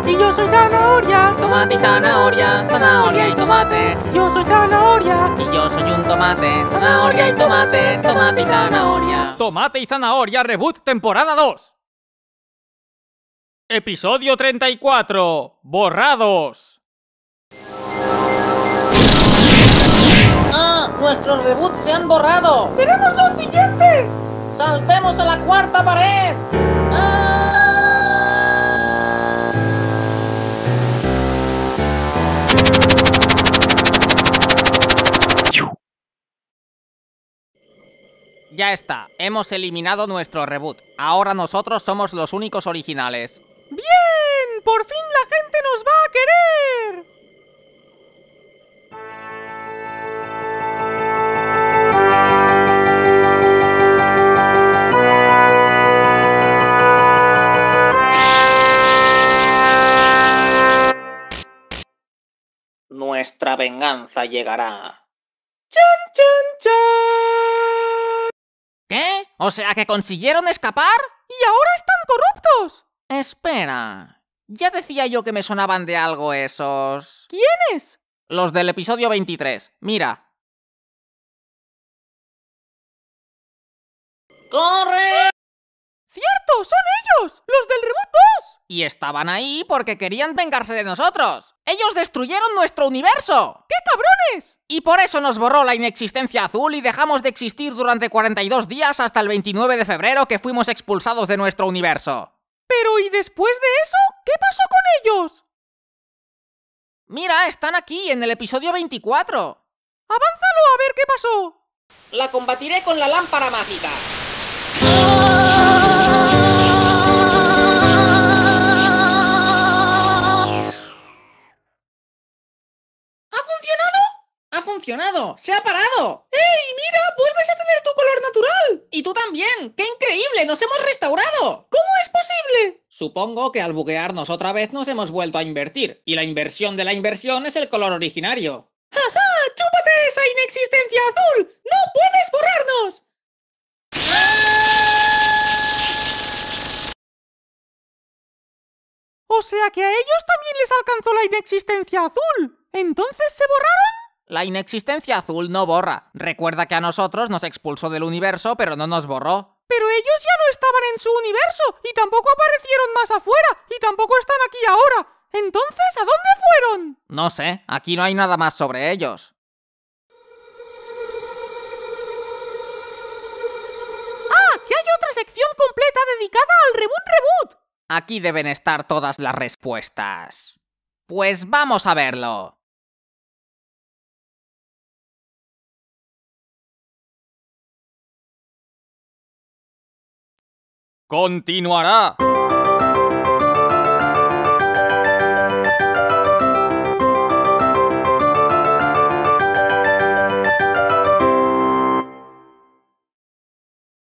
Y yo soy zanahoria. Tomate y zanahoria, zanahoria y tomate. Yo soy zanahoria. Y yo soy un tomate, zanahoria y tomate, tomate y zanahoria. Tomate y zanahoria Reboot temporada 2. Episodio 34. Borrados. ¡Ah! ¡Nuestros reboots se han borrado! ¡Seremos los siguientes! ¡Saltemos a la cuarta pared! ¡Ah! Ya está, hemos eliminado nuestro reboot. Ahora nosotros somos los únicos originales. ¡Bien! ¡Por fin la gente nos va a querer! Nuestra venganza llegará. ¡Chan, chan, chan! ¿Qué? ¿O sea que consiguieron escapar? ¡Y ahora están corruptos! Espera. Ya decía yo que me sonaban de algo esos... ¿Quiénes? Los del episodio 23. Mira. ¡Corre! ¡Cierto! ¡Son ellos! ¡Los del Reboot 2! Y estaban ahí porque querían vengarse de nosotros. ¡Ellos destruyeron nuestro universo! ¡Qué cabrones! Y por eso nos borró la inexistencia azul y dejamos de existir durante 42 días hasta el 29 de febrero que fuimos expulsados de nuestro universo. Pero ¿y después de eso? ¿Qué pasó con ellos? Mira, están aquí en el episodio 24. ¡Avánzalo a ver qué pasó! La combatiré con la lámpara mágica. ¡Ha funcionado! ¡Se ha parado! ¡Ey, mira! ¡Vuelves a tener tu color natural! ¡Y tú también! ¡Qué increíble! ¡Nos hemos restaurado! ¿Cómo es posible? Supongo que al buguearnos otra vez nos hemos vuelto a invertir. Y la inversión de la inversión es el color originario. ¡Ja! ¡Chúpate esa inexistencia azul! ¡No puedes borrarnos! O sea que a ellos también les alcanzó la inexistencia azul. ¿Entonces se borraron? La inexistencia azul no borra. Recuerda que a nosotros nos expulsó del universo, pero no nos borró. Pero ellos ya no estaban en su universo y tampoco aparecieron más afuera y tampoco están aquí ahora. Entonces, ¿a dónde fueron? No sé, aquí no hay nada más sobre ellos. ¡Ah! ¡Que hay otra sección completa dedicada al Reboot! Aquí deben estar todas las respuestas. Pues vamos a verlo. Continuará.